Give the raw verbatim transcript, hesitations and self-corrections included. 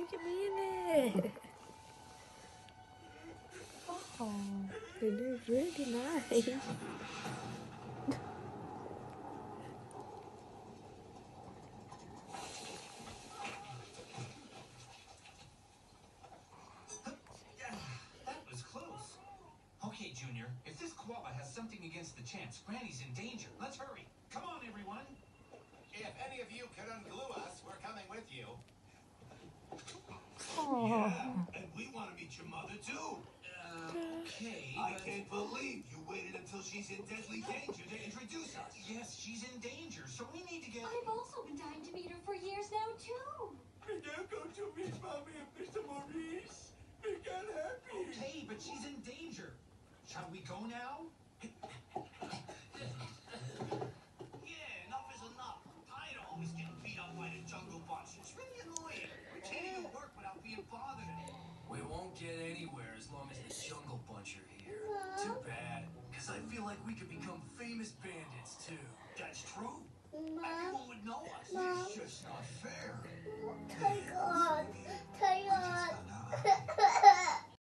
look at me in there. Oh, they look really nice. That was close. Okay, Junior, if this koala has something against the chance, Granny's in danger. Let's hurry. Come on, everyone. If any of you can unglue us, we're coming with you. Oh. Yeah, and we want to meet your mother, too. Uh, okay. I but- can't believe you waited until she's in deadly danger to introduce us. Yes, she's in danger, so we need to get... I've also been dying to meet her for years now, too. We're now going to meet Mommy and Mister Maurice. We got happy. Okay, but she's in danger. Shall we go now? Yeah, enough is enough. Tired of always getting beat up by the Jungle Bunch. It's really annoying. We can't even work without being bothered. We won't get anywhere as long as the Jungle Bunch are here. Too bad, because I feel like we could become famous bandits, too. That's true. Mom, Everyone would know us. Mom. It's just not fair. take off, take We just off. found out.